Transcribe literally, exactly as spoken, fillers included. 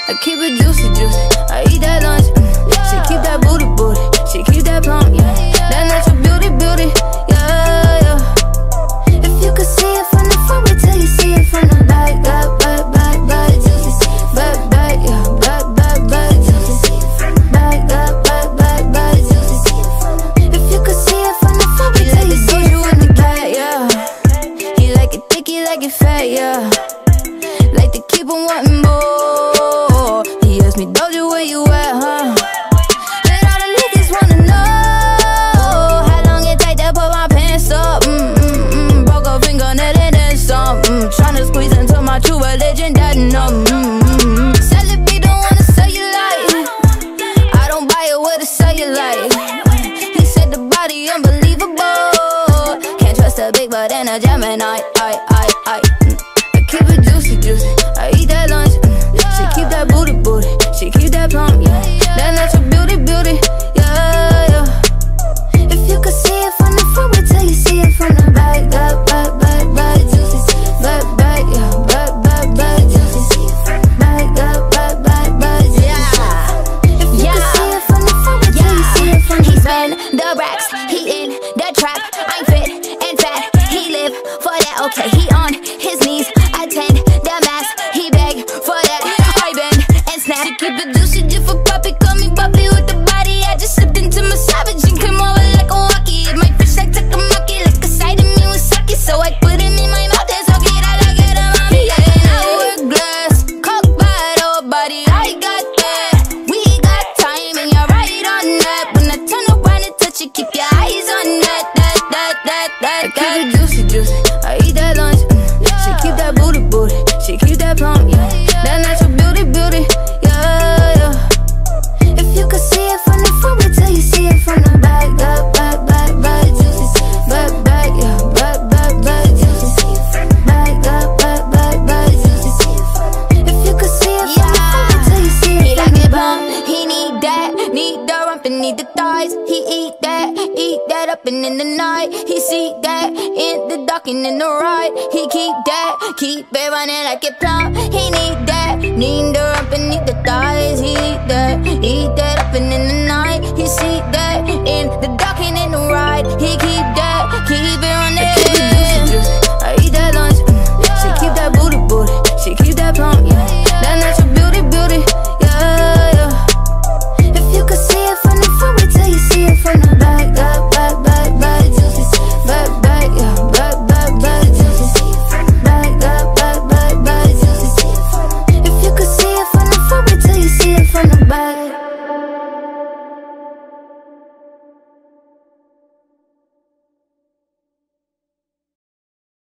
I keep it juicy, juicy. I eat that lunch. Mm. She keep that booty, booty. She keep that plump, yeah. That natural beauty, beauty, yeah, yeah. If you could see it from the front, wait till you see it from the back, back, back, back, back, back, back, yeah, back, back, back, back, back, back, back, back. If you could see it from the front, wait till you see it from the back, yeah. He like it thick, he like it fat, yeah. Like to keep on wanting more. He asked me, Doja, where you at, huh? And all the niggas wanna know how long it take to put my pants up. Mm, mm, mm. Broke a fingernail and then some. Mm. Tryna squeeze into my true religion, that no. Mm, mm, mm. Celebrate, don't wanna sell you like. I don't buy it with a cellulite. He said the body unbelievable. Can't trust a big butt and a Gemini. I, I, I. Mm. I keep it juicy, juicy. I eat that lunch. Mm. She keep that booty, booty. She keep that plump, yeah. That natural beauty, beauty, yeah, yeah. If you could see it from the front, wait till you see it from the back, back, back, back, back, back, back, yeah, back, back, back, back, back, back, back, back, yeah. If you could see it from the front, wait till you see it from the back. He spend the racks, he in the trap. I'm fit and fat, he live for that. Okay, he on his knees, attend the mass. He beg for that, I bend and snap. She keep it juicy, just for puppy, call me bubbly with the body. I just slipped into my savage and came over like a walkie. It might fish like takamaki, like a side of me with sake. So I put him in my mouth and suck it out like it a mommy. Yeah, hourglass, cock bottle body, I got that. We got time and you're right on that. When I turn around and touch you, keep your eyes on that, that, that, that, that. I keep it juicy, juicy. I eat that lunch. Mm. She keep that booty, booty. She keep that plump, yeah. That natural beauty, beauty, yeah, yeah. If you could see it from the front, wait till you see it from the back, back, back, back, back, back, back, yeah, back, back, back, back, back, back, back, back. If you could see it from the front, wait till you see it. He like it plump, he need that, need the rump and need the thighs. He eat that, eat that up and in the night. He see that in the dark and in the right. He keep that, keep it running like it plump. He need that, need the rump and need the thighs. He eat that, eat that up and in the night.